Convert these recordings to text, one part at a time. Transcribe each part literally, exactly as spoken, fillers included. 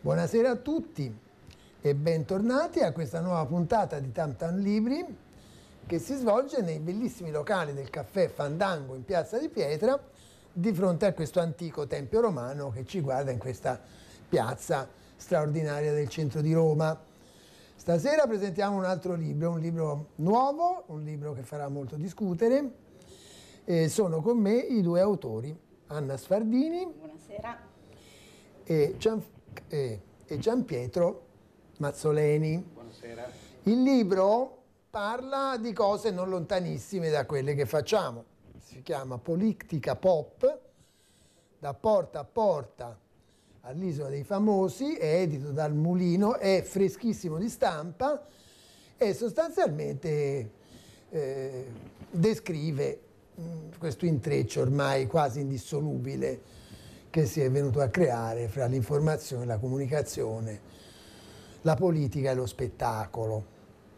Buonasera a tutti e bentornati a questa nuova puntata di Tam Tam Libri che si svolge nei bellissimi locali del caffè Fandango in Piazza di Pietra di fronte a questo antico tempio romano che ci guarda in questa piazza straordinaria del centro di Roma. Stasera presentiamo un altro libro, un libro nuovo, un libro che farà molto discutere. E sono con me i due autori, Anna Sfardini. Buonasera. E, Gian, e, e Gianpietro Mazzoleni. Buonasera. Il libro parla di cose non lontanissime da quelle che facciamo. Si chiama Politica Pop, da porta a porta all'Isola dei Famosi, è edito dal Mulino, è freschissimo di stampa e sostanzialmente eh, descrive mh, questo intreccio ormai quasi indissolubile che si è venuto a creare fra l'informazione, la comunicazione, la politica e lo spettacolo.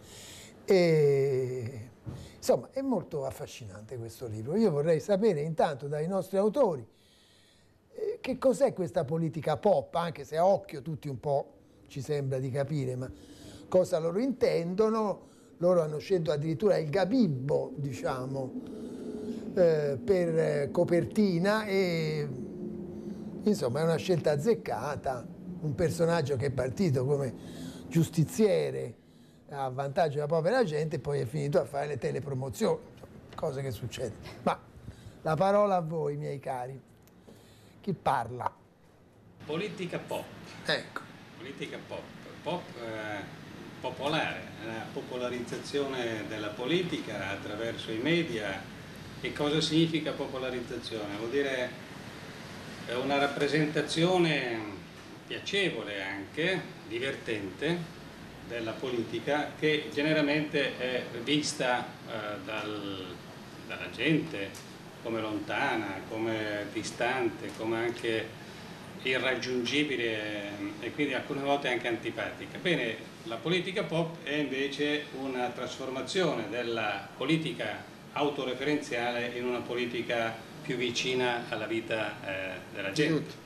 E, insomma, è molto affascinante questo libro. Io vorrei sapere intanto dai nostri autori eh, che cos'è questa politica pop, anche se a occhio tutti un po' ci sembra di capire, ma cosa loro intendono. Loro hanno scelto addirittura il Gabibbo, diciamo, eh, per copertina e insomma è una scelta azzeccata, un personaggio che è partito come giustiziere a vantaggio della povera gente e poi è finito a fare le telepromozioni, cose che succedono. Ma la parola a voi, miei cari. Chi parla? Politica pop. Ecco. Politica pop. Pop eh, popolare, la popolarizzazione della politica attraverso i media. E cosa significa popolarizzazione? Vuol dire è una rappresentazione piacevole anche, divertente, della politica che generalmente è vista eh, dal, dalla gente come lontana, come distante, come anche irraggiungibile e quindi alcune volte anche antipatica. Bene, la politica pop è invece una trasformazione della politica autoreferenziale in una politica più vicina alla vita eh, della gente.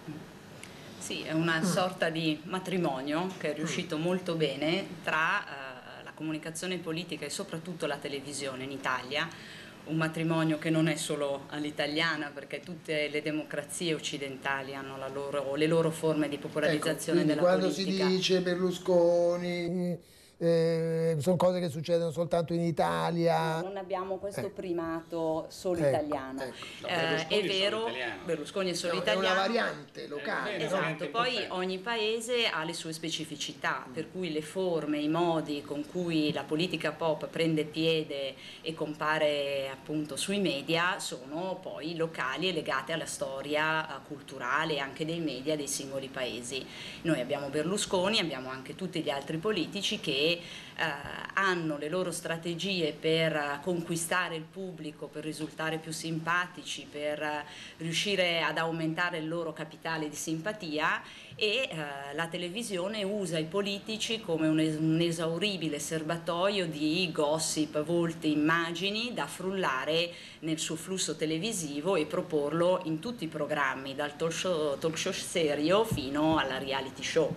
Sì, è una sorta di matrimonio che è riuscito molto bene tra eh, la comunicazione politica e soprattutto la televisione in Italia, un matrimonio che non è solo all'italiana perché tutte le democrazie occidentali hanno la loro, le loro forme di popolarizzazione ecco, della quando politica. Quando si dice Berlusconi, eh, sono cose che succedono soltanto in Italia. No, non abbiamo questo eh. primo solo ecco, italiano. Ecco. No, eh, è vero, Berlusconi è solo no, italiano. È una variante locale. Eh, esatto, no? Poi ogni paese ha le sue specificità, mm. per cui le forme, i modi con cui la politica pop prende piede e compare appunto sui media sono poi locali e legate alla storia uh, culturale anche dei media dei singoli paesi. Noi abbiamo Berlusconi, abbiamo anche tutti gli altri politici che Uh, hanno le loro strategie per uh, conquistare il pubblico, per risultare più simpatici, per uh, riuscire ad aumentare il loro capitale di simpatia e uh, la televisione usa i politici come un, es un esauribile serbatoio di gossip, volti, immagini da frullare nel suo flusso televisivo e proporlo in tutti i programmi, dal talk show, talk show serio fino alla reality show.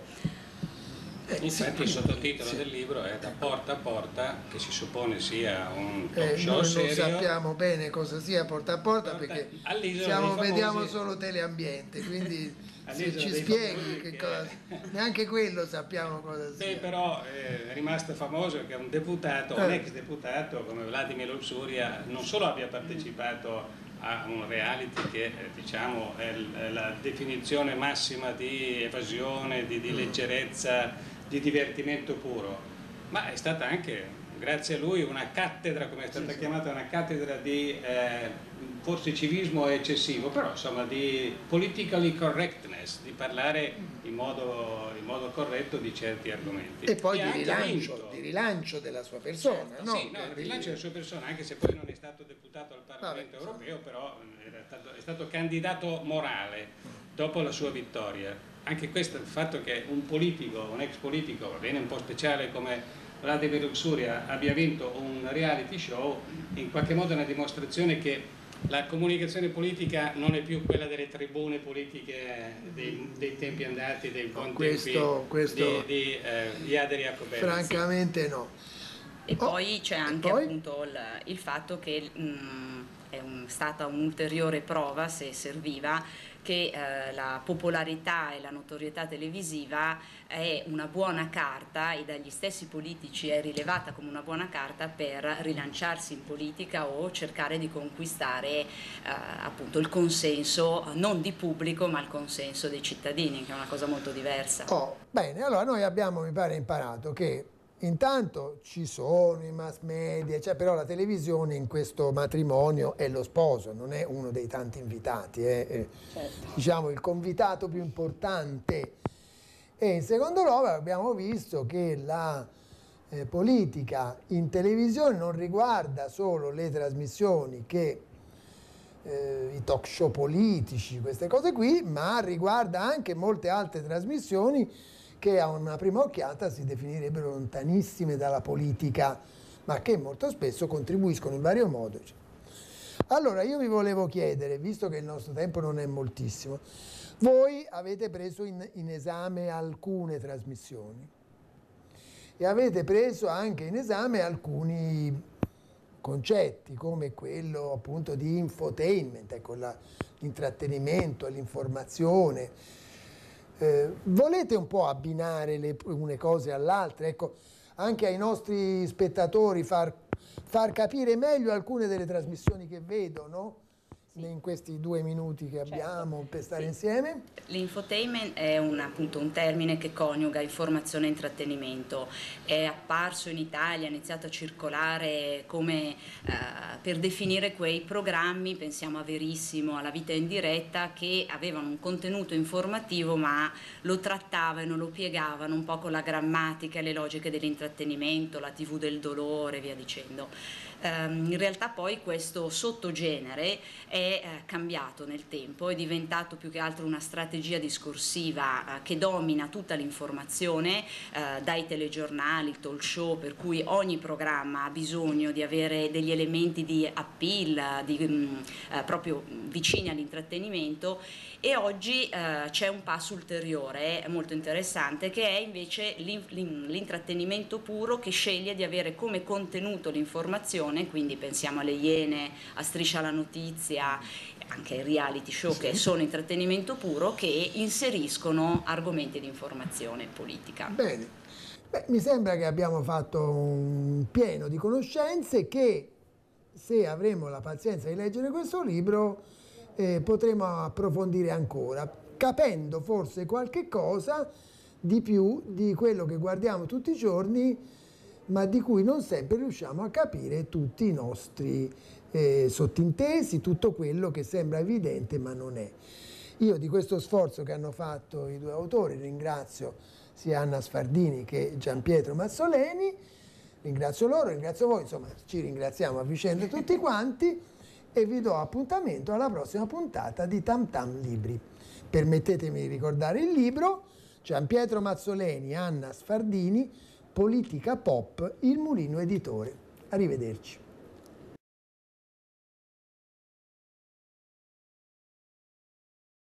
Infatti il sottotitolo sì. del libro è Da porta a porta, che si suppone sia un talk eh, show noi serio. Non sappiamo bene cosa sia porta a porta, porta perché siamo, vediamo solo teleambiente, quindi se ci spieghi che, che cosa, neanche quello sappiamo cosa sia. Beh, però eh, è rimasto famoso che un deputato, eh. un ex deputato come Vladimir Luxuria non solo abbia partecipato a un reality che eh, diciamo è la definizione massima di evasione, di, di leggerezza, di divertimento puro, ma è stata anche, grazie a lui, una cattedra, come è stata sì, chiamata, una cattedra di eh, forse civismo eccessivo, però insomma di politically correctness, di parlare in modo, in modo corretto di certi argomenti. E poi e di, rilancio, di rilancio della sua persona. Certo, no? Sì, no, il rilancio della sua persona, anche se poi non è stato deputato al Parlamento Vabbè, europeo, però era stato, è stato candidato morale dopo la sua vittoria. Anche questo, il fatto che un politico, un ex politico, va bene un po' speciale come Vladimir Luxuria abbia vinto un reality show, in qualche modo è una dimostrazione che la comunicazione politica non è più quella delle tribune politiche dei, dei tempi andati, dei buoni questo, tempi questo, di, di, eh, di Adria Jacobelli. Francamente no. E Oh, poi c'è anche poi? appunto il, il fatto che mh, è un, stata un'ulteriore prova, se serviva, che eh, la popolarità e la notorietà televisiva è una buona carta, e dagli stessi politici è rilevata come una buona carta per rilanciarsi in politica o cercare di conquistare eh, appunto il consenso non di pubblico ma il consenso dei cittadini, che è una cosa molto diversa. Oh, bene, allora noi abbiamo, mi pare, imparato che intanto ci sono i mass media, cioè, però la televisione in questo matrimonio è lo sposo, non è uno dei tanti invitati, è, è certo. diciamo il convitato più importante. E in secondo luogo abbiamo visto che la eh, politica in televisione non riguarda solo le trasmissioni che eh, i talk show politici, queste cose qui, ma riguarda anche molte altre trasmissioni che a una prima occhiata si definirebbero lontanissime dalla politica, ma che molto spesso contribuiscono in vario modo. Allora io vi volevo chiedere, visto che il nostro tempo non è moltissimo, voi avete preso in, in esame alcune trasmissioni e avete preso anche in esame alcuni concetti, come quello appunto di infotainment, ecco, la, l'intrattenimento, l'informazione. Eh, volete un po' abbinare le une cose all'altra, ecco, anche ai nostri spettatori far, far capire meglio alcune delle trasmissioni che vedono? Sì. In questi due minuti che abbiamo, certo, per stare sì. insieme? L'infotainment è un, appunto un termine che coniuga informazione e intrattenimento. È apparso in Italia, ha iniziato a circolare come eh, per definire quei programmi, pensiamo a Verissimo, alla Vita in diretta, che avevano un contenuto informativo ma lo trattavano, lo piegavano un po' con la grammatica e le logiche dell'intrattenimento, la tivù del dolore, via dicendo. Um, in realtà poi questo sottogenere è eh, cambiato nel tempo, è diventato più che altro una strategia discorsiva eh, che domina tutta l'informazione, eh, dai telegiornali, talk show, per cui ogni programma ha bisogno di avere degli elementi di appeal, di, mh, eh, proprio vicini all'intrattenimento. E oggi eh, c'è un passo ulteriore molto interessante, che è invece l'intrattenimento puro, che sceglie di avere come contenuto l'informazione, quindi pensiamo alle Iene, a Striscia la Notizia, anche ai reality show, sì, che sono intrattenimento puro, che inseriscono argomenti di informazione politica. Bene, beh, mi sembra che abbiamo fatto un pieno di conoscenze che, se avremo la pazienza di leggere questo libro, Eh, potremo approfondire ancora, capendo forse qualche cosa di più di quello che guardiamo tutti i giorni, ma di cui non sempre riusciamo a capire tutti i nostri eh, sottintesi, tutto quello che sembra evidente ma non è. Io di questo sforzo che hanno fatto i due autori ringrazio sia Anna Sfardini che Gianpietro Mazzoleni, ringrazio loro, ringrazio voi, insomma ci ringraziamo a vicenda tutti quanti. E vi do appuntamento alla prossima puntata di Tam Tam Libri. Permettetemi di ricordare il libro: Gianpietro Mazzoleni, Anna Sfardini, Politica Pop, Il Mulino Editore. Arrivederci.